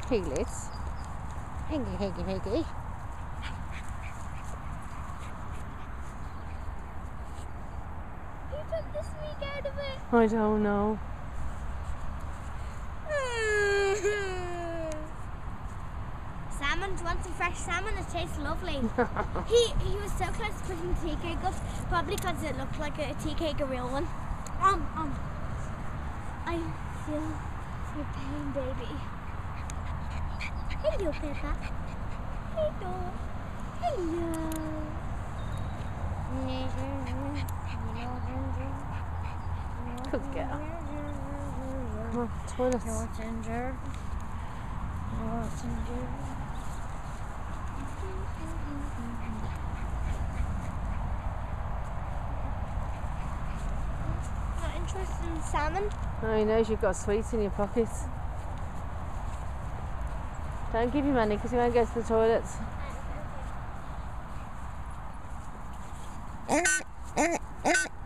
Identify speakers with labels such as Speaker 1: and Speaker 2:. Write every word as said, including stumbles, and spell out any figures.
Speaker 1: Heelys. Higgy, higgy, higgy.
Speaker 2: Who took the sneak out of it?
Speaker 1: I don't know.
Speaker 2: Salmon, do you want some fresh salmon? It tastes lovely. he he was so close to putting tea cake up, probably because it looked like a tea cake, a real one. Um, um. I feel your pain, baby. Hello, Peppa. Hello. Hello.
Speaker 1: Good girl. Come on, toilets.
Speaker 2: No ginger. No ginger. Not interested in salmon?
Speaker 1: I know you've got sweets in your pockets. Don't give him any because he won't go to the toilets.
Speaker 2: Okay.